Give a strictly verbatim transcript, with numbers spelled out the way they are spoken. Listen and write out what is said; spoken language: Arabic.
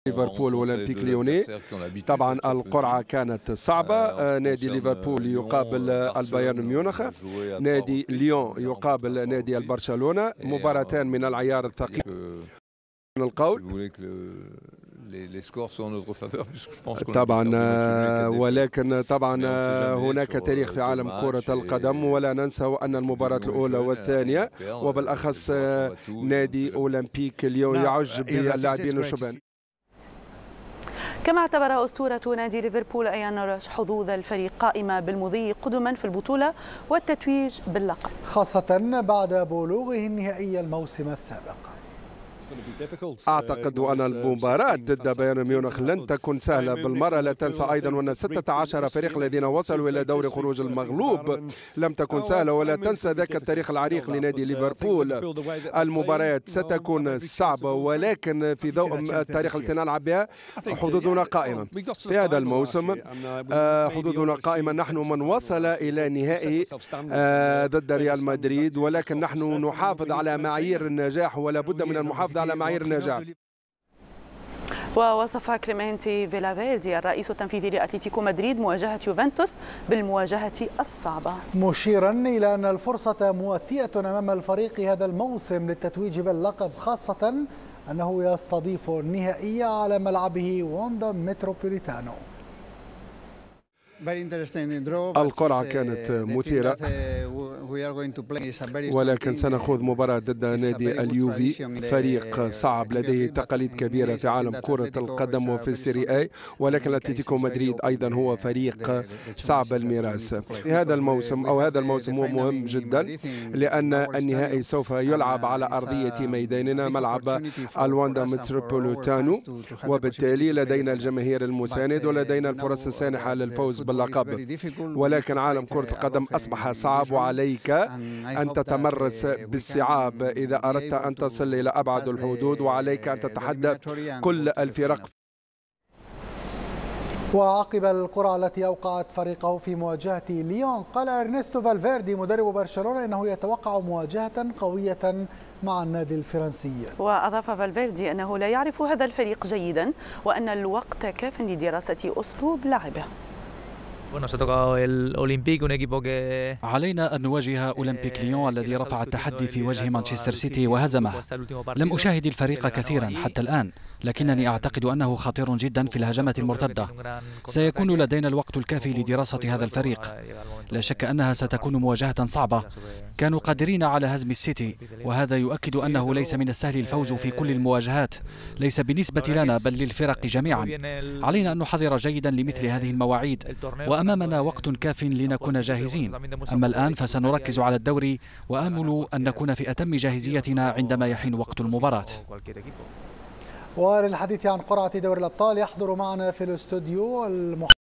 ليفربول والأولمبيك ليوني. طبعا القرعة كانت صعبة، نادي ليفربول يقابل البايرن ميونخ، نادي ليون يقابل نادي البرشلونة، مباراتان من العيار الثقيل من القول. طبعا ولكن طبعا هناك تاريخ في عالم كرة القدم، ولا ننسى أن المباراة الأولى والثانية وبالأخص نادي أولمبيك ليون يعج باللاعبين الشبان. كما اعتبر أسطورة نادي ليفربول أيان روش حظوظ الفريق قائمة بالمضي قدما في البطولة والتتويج باللقب، خاصة بعد بلوغه النهائي الموسم السابق. أعتقد أن المباراة ضد بايرن ميونخ لن تكون سهلة بالمرة. لا تنسى أيضا أن ستة عشر فريق الذين وصلوا إلى دور خروج المغلوب لم تكن سهلة، ولا تنسى ذاك التاريخ العريق لنادي ليفربول. المباريات ستكون صعبة، ولكن في ضوء التاريخ التي نلعب بها حظوظنا قائمة في هذا الموسم. حظوظنا قائمة، نحن من وصل إلى نهائي ضد ريال مدريد، ولكن نحن نحافظ على معايير النجاح ولا بد من المحافظة على معايير النجاح. ووصف كليمنتي فيلافيردي الرئيس التنفيذي لأتلتيكو مدريد مواجهة يوفنتوس بالمواجهة الصعبة، مشيرا إلى أن الفرصة مواتية أمام الفريق هذا الموسم للتتويج باللقب، خاصة أنه يستضيف النهائي على ملعبه واندا متروبوليتانو. القرعة كانت مثيرة، ولكن سنخوض مباراة ضد نادي اليوفي، فريق صعب لديه تقاليد كبيرة في عالم كرة القدم وفي السيري اي، ولكن اتلتيكو مدريد أيضا هو فريق صعب الميراث. في هذا الموسم أو هذا الموسم هو مهم جدا، لأن النهائي سوف يلعب على أرضية ميداننا ملعب الواندا متروبوليتانو، وبالتالي لدينا الجماهير المساند ولدينا الفرص السانحة للفوز باللقب. ولكن عالم كرة القدم أصبح صعب، وعليك أن تتمرس بالصعاب إذا أردت أن تصل إلى أبعد الحدود، وعليك أن تتحدى كل الفرق. وعقب القرعة التي أوقعت فريقه في مواجهة ليون، قال إرنستو فالفيردي مدرب برشلونة إنه يتوقع مواجهة قوية مع النادي الفرنسي. وأضاف فالفيردي أنه لا يعرف هذا الفريق جيدا، وأن الوقت كاف لدراسة أسلوب لعبه. علينا أن نواجه أولمبيك ليون الذي رفع التحدي في وجه مانشستر سيتي وهزمه. لم أشاهد الفريق كثيرا حتى الآن، لكنني أعتقد أنه خطير جدا في الهجمات المرتدة. سيكون لدينا الوقت الكافي لدراسة هذا الفريق. لا شك أنها ستكون مواجهة صعبة. كانوا قادرين على هزم السيتي، وهذا يؤكد أنه ليس من السهل الفوز في كل المواجهات، ليس بالنسبة لنا بل للفرق جميعا. علينا أن نحضر جيدا لمثل هذه المواعيد، وأمامنا وقت كاف لنكون جاهزين. أما الآن فسنركز على الدوري، وآمل أن نكون في أتم جاهزيتنا عندما يحين وقت المباراة. وللحديث عن قرعة دوري الأبطال يحضر معنا في الاستوديو